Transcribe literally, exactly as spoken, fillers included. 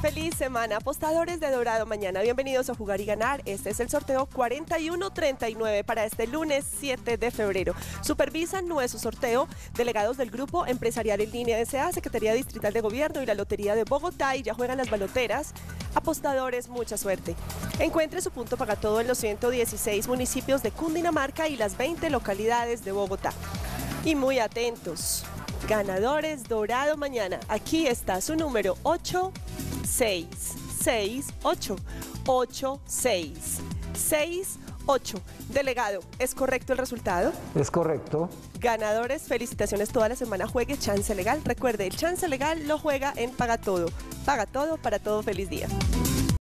Feliz semana, apostadores de Dorado Mañana. Bienvenidos a Jugar y Ganar. Este es el sorteo cuarenta y uno treinta y nueve para este lunes siete de febrero. Supervisan nuestro sorteo delegados del Grupo Empresarial en Línea S A, Secretaría Distrital de Gobierno y la Lotería de Bogotá. Y ya juegan las baloteras. Apostadores, mucha suerte. Encuentre su punto para todo en los ciento dieciséis municipios de Cundinamarca y las veinte localidades de Bogotá. Y muy atentos. Ganadores Dorado Mañana. Aquí está su número ocho seis seis ocho ocho seis seis ocho. Delegado, ¿es correcto el resultado? Es correcto. Ganadores, felicitaciones toda la semana. Juegue Chance Legal. Recuerde, el Chance Legal lo juega en Paga Todo. Paga Todo para todo. Feliz día.